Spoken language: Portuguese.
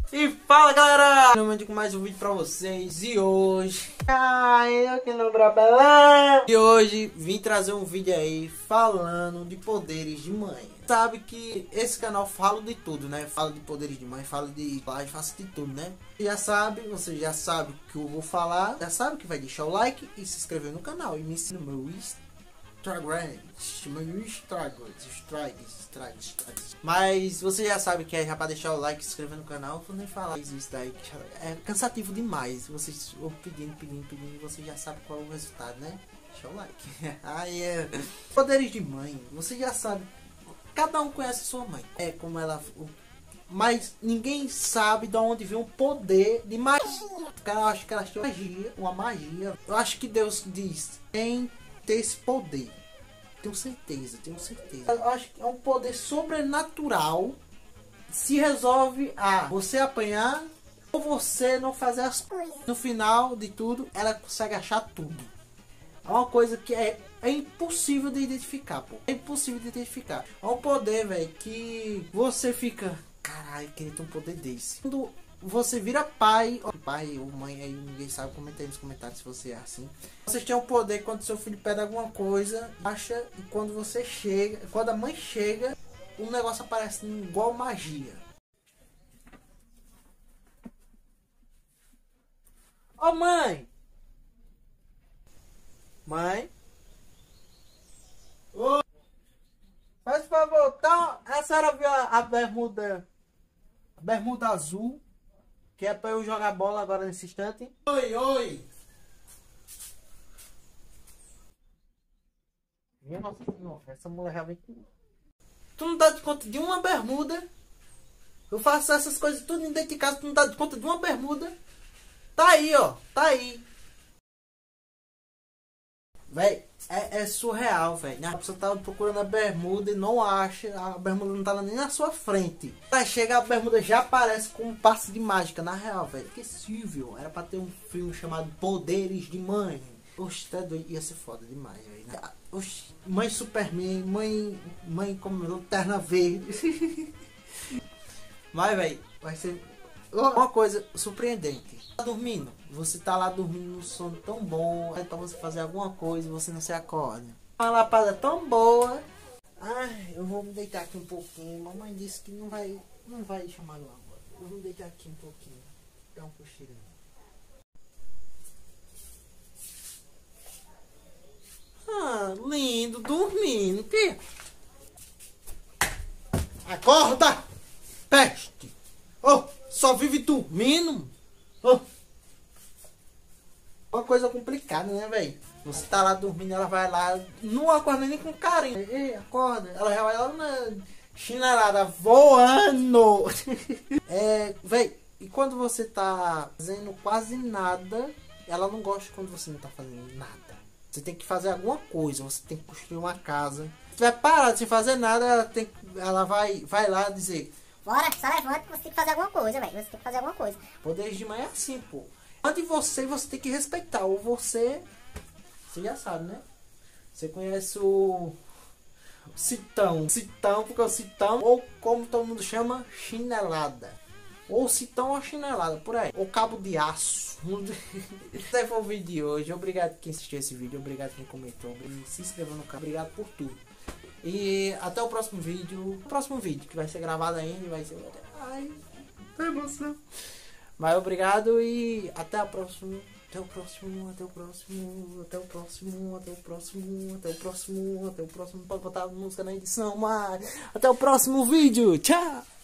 E fala galera, finalmente com mais um vídeo pra vocês. E hoje, eu que não trabalho. E hoje vim trazer um vídeo aí falando de poderes de mãe. Sabe que esse canal fala de tudo, né? Fala de poderes de mãe, fala de plágio, faço de tudo, né? Você já sabe o que eu vou falar. Já sabe que vai deixar o like e se inscrever no canal. E me ensina no meu Mas você já sabe que é já para deixar o like e se inscrever no canal. Vou nem falar isso daí, que é cansativo demais. Vocês vão pedindo, você já sabe qual é o resultado, né? Deixa o like. Aí é poderes de mãe. Você já sabe. Cada um conhece sua mãe. É como ela. Mas ninguém sabe de onde vem um poder de magia. Eu acho que ela tem magia, uma magia. Eu acho que Deus diz em ter esse poder. Tenho certeza. Eu acho que é um poder sobrenatural. Se resolve a você apanhar ou você não fazer as coisas. No final de tudo, ela consegue achar tudo. É uma coisa que é impossível de identificar, pô. É impossível de identificar. É um poder, velho, que você fica... Caralho, queria ter um poder desse. Quando você vira pai ou mãe, aí ninguém sabe, comenta aí nos comentários se você é assim. Vocês têm um poder quando seu filho pede alguma coisa, acha, e quando você chega, quando a mãe chega, o negócio aparece igual magia. Ô mãe! Mãe? Ô! Faz favor, tá? A senhora viu a bermuda azul? Que é pra eu jogar bola agora nesse instante. Oi! Minha nossa senhora, essa mulher realmente... Tu não dá de conta de uma bermuda? Eu faço essas coisas tudo dentro de casa, tu não dá de conta de uma bermuda? Tá aí, ó. Tá aí. Véi, é surreal, velho. A pessoa tá procurando a bermuda e não acha. A bermuda não tá nem na sua frente. Aí chega, a bermuda já aparece com um passe de mágica. Na real, velho, esquecível. Era pra ter um filme chamado Poderes de Mãe. Oxe, tá doido. Ia ser foda demais, velho. Oxe, mãe Superman, mãe como Lanterna Verde. Mas, velho, vai ser uma coisa surpreendente. Tá dormindo? Você tá lá dormindo num sono tão bom, é pra você fazer alguma coisa e você não se acorda. Uma lapada tão boa. Ai, eu vou me deitar aqui um pouquinho. Mamãe disse que não vai chamar eu agora. Eu vou me deitar aqui um pouquinho. Dar um cochilinho. Ah, lindo, dormindo. Que? Acorda! Peste! Oh, só vive dormindo? Oh. Uma coisa complicada, né, velho? Você tá lá dormindo, ela vai lá, não acorda nem com carinho. Ei, acorda. Ela já vai lá na chinelada voando. Velho, e quando você tá fazendo quase nada, ela não gosta quando você não tá fazendo nada. Você tem que fazer alguma coisa, você tem que construir uma casa. Se tiver parado sem fazer nada, ela vai lá dizer: bora, só levanta que você tem que fazer alguma coisa, velho. Você tem que fazer alguma coisa. Poderes de mãe é assim, pô. Antes de você tem que respeitar. Ou você já sabe, né? Você conhece o Citão, porque o Citão, ou como todo mundo chama, chinelada. Ou Citão ou chinelada, por aí. Ou cabo de aço. Esse foi o vídeo de hoje. Obrigado quem assistiu esse vídeo. Obrigado quem comentou. Se inscreveu no canal. Obrigado por tudo. E até o próximo vídeo. Que vai ser gravado ainda. Vai ser... Ai, que emoção. Mas obrigado e até o próximo. Pode botar a música na edição, mas até o próximo vídeo. Tchau!